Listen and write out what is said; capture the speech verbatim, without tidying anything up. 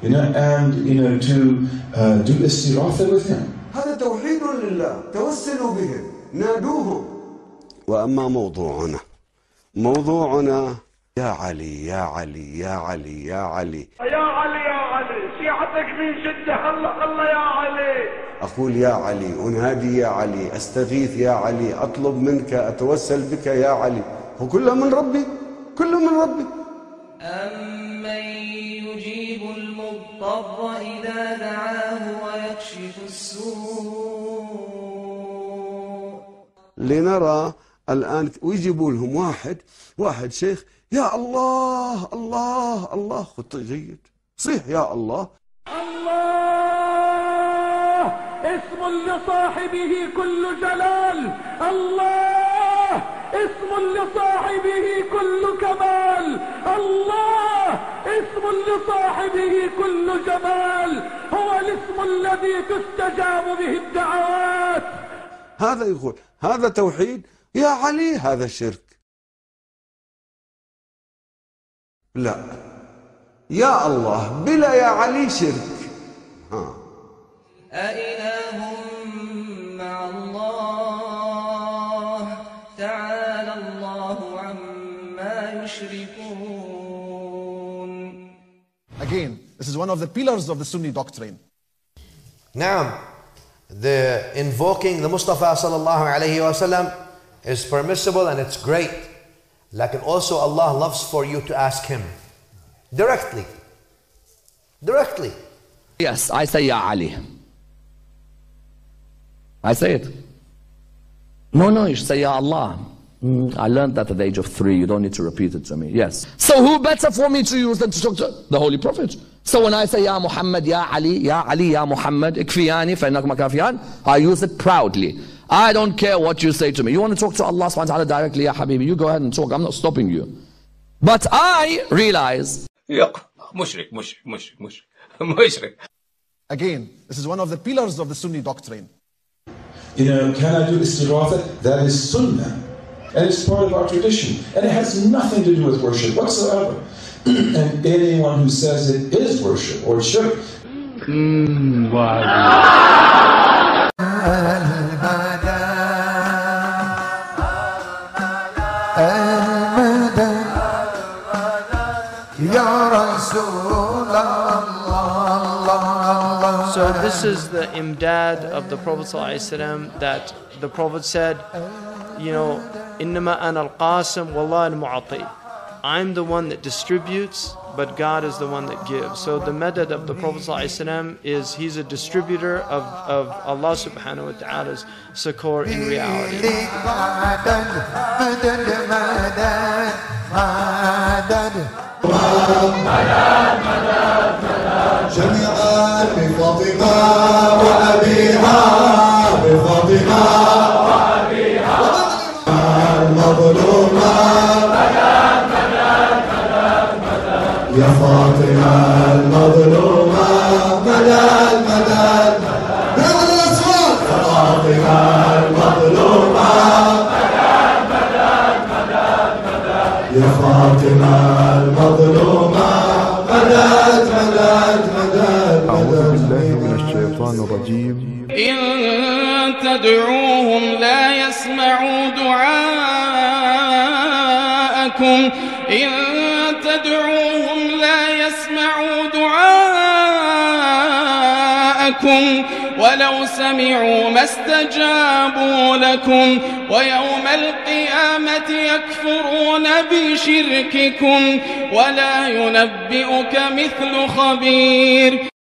you know, and you know to uh, do istighatha with him. هذا توحيد لله، توسلوا بهم، نادوهم. وأما موضوعنا موضوعنا يا علي يا علي يا علي يا علي يا علي يا علي، شيعتك من شدة، الله الله يا علي. أقول يا علي، أنادي يا علي، أستغيث يا علي، أطلب منك، أتوسل بك يا علي. هو كله من ربي، كله من ربي. أمن يجيب المضطر إذا دعاه ويكشف السوء. لنرى الآن ويجيبوا لهم واحد واحد شيخ، يا الله الله الله، خط جيد صيح يا الله. الله اسم لصاحبه كل جلال، الله اسم لصاحبه كل كمال، الله اسم لصاحبه كل جمال، هو الاسم الذي تستجاب به الدعوات. هذا يقول هذا توحيد يا علي، هذا شرك. لا، يا الله بلا يا علي شرك. ها أإله مع الله تعالى الله عما يشركون. Again, this is one of the pillars of the Sunni doctrine. Naam, the invoking the Mustafa sallallahu alayhi wa sallam is permissible and it's great. Like also Allah loves for you to ask Him directly. Directly. Yes, I say Ya Ali. I say it. No, no, you should say Ya Allah. Mm, I learned that at the age of three. You don't need to repeat it to me. Yes. So who better for me to use than to talk to the Holy Prophet? So when I say Ya Muhammad, Ya Ali, Ya Ali, Ya Muhammad, ikfiyani فإنكم كافيان, I use it proudly. I don't care what you say to me. You want to talk to Allah subhanahu wa ta'ala directly, Ya Habibi, you go ahead and talk. I'm not stopping you. But I realize. mushrik, mushrik, mushrik, mushrik, mushrik. Again, this is one of the pillars of the Sunni doctrine. You know, can I do istighatha? That is sunnah. And it's part of our tradition. And it has nothing to do with worship whatsoever. And anyone who says it is worship or shirk. Mm, wow. So this is the imdad of the Prophet ﷺ, that the Prophet said, you know, إِنَّمَا أَنَا الْقَاسِمُ وَاللَّهُ الْمُعَطِي. I'm the one that distributes, but God is the one that gives. So the madad of the Prophet ﷺ is he's a distributor of, of Allah subhanahu wa ta'ala's succour in reality. جميعا بفاطمة وأبيها، بفاطمة وأبيها المظلومة، يا فاطمة المظلومة، مدد مدد بهذا الأصوات، يا فاطمة المظلومة، مدد مدد مدد يا فاطمة المظلومة، مدد مدد مدد. أعوذ بالله من الشيطان الرجيم. إن تدعوهم لا يسمعوا دعاءكم، إن تدعوهم لا يسمعوا دعاءكم ولو سمعوا ما استجابوا لكم، ويوم القيامة يكفرون بشرككم ولا ينبئك مثل خبير.